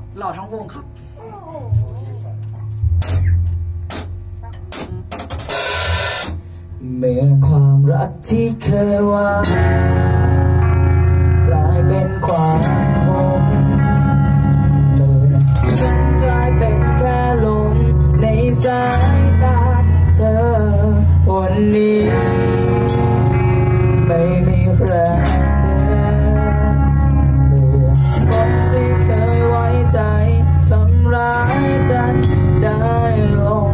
หล่อทั้งวงครับเมื่อความรักที่เคยหวานกลายเป็นความคมเมื่อฉันกลายเป็นแค่ลมในสายตาเธอวันนี้ไม่มีใครเหลือเมื่อคนที่เคยไว้ใจทำร้ายกันได้ลง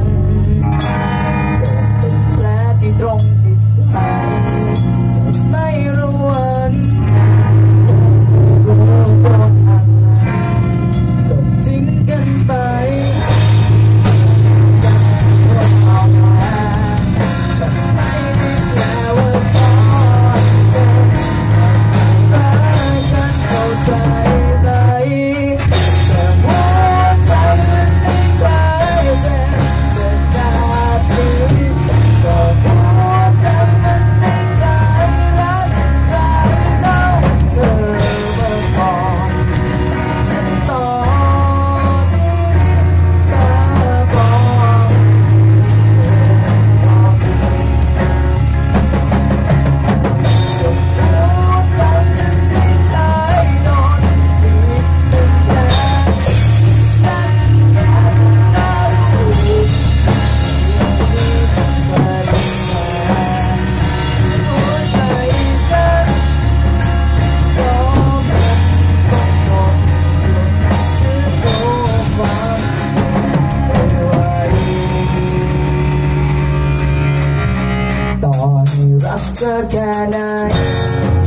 ตรงจิตใจไม่รู้วันจะรู้ว่าอะไรจบทิ้งกันไปสักวันออกมาแต่ไม่ได้แปลว่าตอนเธอรักกันเข้าใจไหมแต่หัวใจมันไม่เคยเจ็บเป็นแบบนี้ก็เธอแค่ไหน